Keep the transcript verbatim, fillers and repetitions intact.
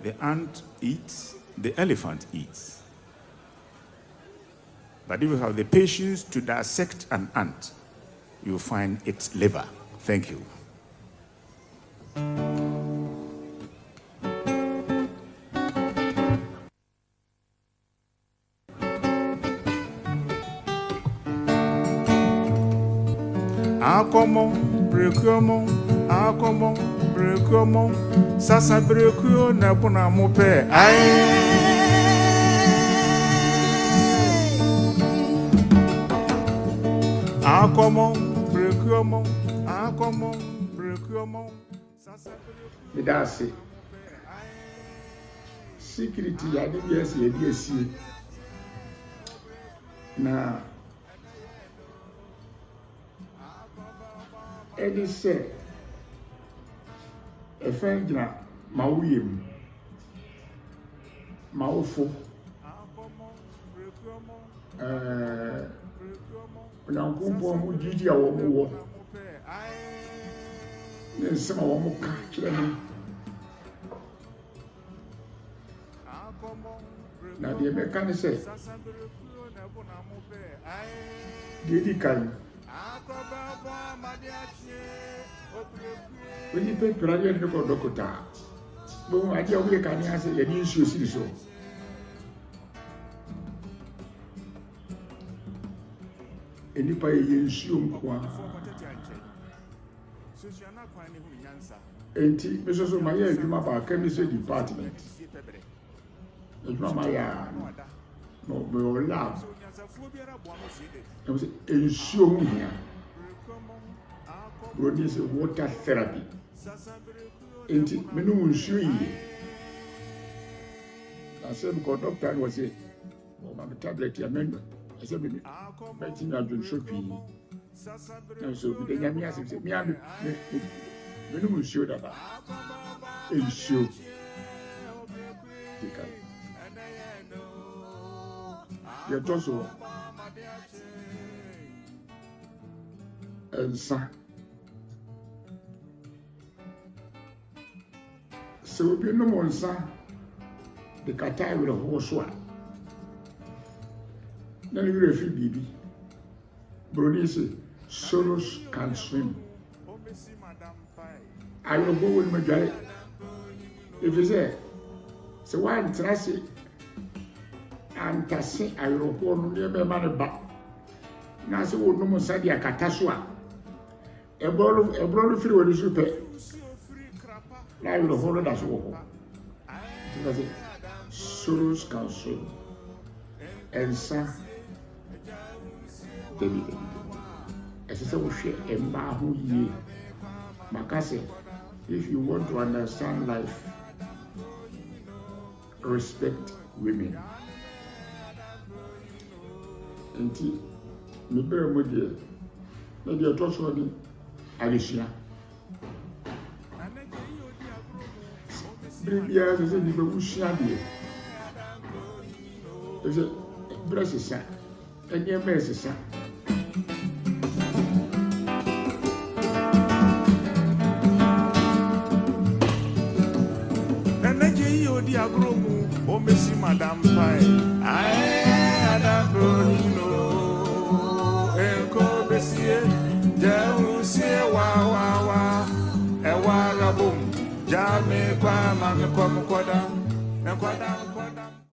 The ant eats, the elephant eats. But if you have the patience to dissect an ant, you'll find its liver. Thank you. Akomo, brekomo, akomo, brekomo, sasa breko na bona mope. Aye. Akomo, brekomo, akomo, brekomo, sasa breko. Medase. Security ya D B S ya D S C. Na Eddie said, a friend, Mawim, Mawfo, uh, Uncle Mujiji, our war, then some of them catch them. Now, the American said, Did he come? When you pay Pradian Docota, no idea we can answer your news. So, anybody in Shum, and Missus Maya, you about chemistry department. It's not my yard, no, we love. I was in Shum here. Produce water therapy. And menu shui. I said, because doctor was a tablet. I mean, I said, but you know, should be. And so the Yamia said, me, I'm menu sure that in show. You're just so. And son. So we no more son. The Qatar will horse one. Then you refuse baby. Brody say, solos can swim. I will go with my guy. If you say, so why I'm trusty and Tassi, I will go near my man back. Now, so no more Sadia Kataswa. A ball a broad free with the super. Now you will hold us over. Solos can swim. And son, David. As I said, a mahu ye. Makase, if you want to understand life, respect women. And me bear with you. Maybe you're just running Alicia. Bring the eyes and the Bushia. There's a breast is sad, and your mess is sad. And then you, the Agromu, or Missy Madame Pie. I don't know. And go be see, Jam say, wow, wow, wow, a walla boom, Jammy, Quam, and Quam, Quadam, and Quadam.